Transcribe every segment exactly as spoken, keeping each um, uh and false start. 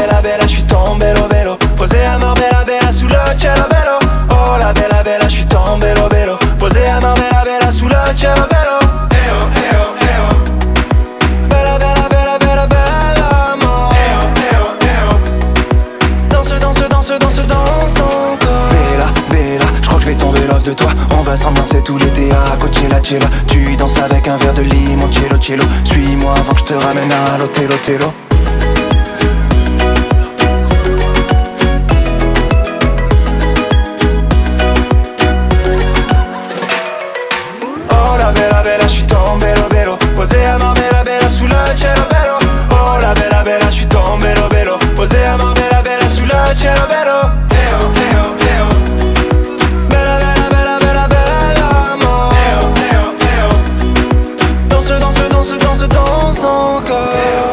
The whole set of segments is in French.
bella bella, je suis tombé lo velo, posé à Marbella bella sous le cielo bello. Oh la bella bella, je suis tombé lo velo, posé à Marbella bella sous le cielo bello. Eh oh, eh oh, eh oh. Bella bella bella bella bella amore. Eh oh, eh oh, eh oh. Danse, danse, danse, danse, danse encore. Bella, bella, je crois que je vais tomber love de toi. On va s'ambiancer tout l'été à Coachella. Tu danses avec un verre de limoncello cello. Suis-moi avant que je te ramène à l'hôtel Otello. Oh la bella bella, je suis tombé lo velo, posé à Marbella bella sous le cielo bello. Oh la bella bella, je suis tombé lo velo, posé à Marbella bella sous le cielo bello. Eh oh, eh oh, eh oh. Bella bella bella bella bella amore. Eh oh, eh oh, eh oh. Danse, danse, danse, danse, danse encore.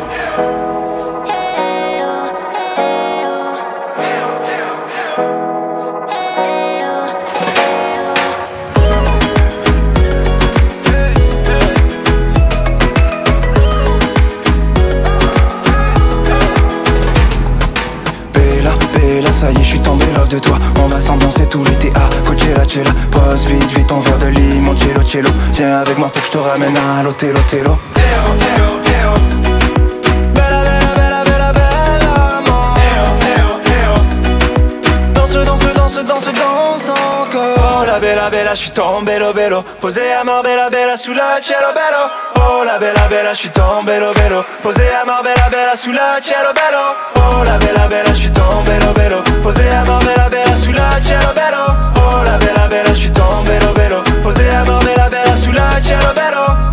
Ça y est, je suis tombé love de toi. On va s'ambiancer tout l'été à Coachella. Pose vite, vite ton verre de limoncello cello. Viens avec moi pour que je te ramène à l'hôtel Otello. Eh oh, eh oh, eh oh. Bella, bella, bella, bella, bella amore. Eh oh, eh oh, eh oh. Danse, danse, danse, danse, danse encore. Oh la bella, bella, je suis tombé lo velo, posé à Marbella bella sous le cielo bello. Oh la bella, bella, je suis tombé lo velo, posé à Marbella bella sous le cielo bello. Oh la bella, bella, je suis tombé lo velo, posé à Marbella bella sous le cielo bello. Oh la bella bella, je suis tombé lo velo, posé à Marbella bella sous le cielo bello.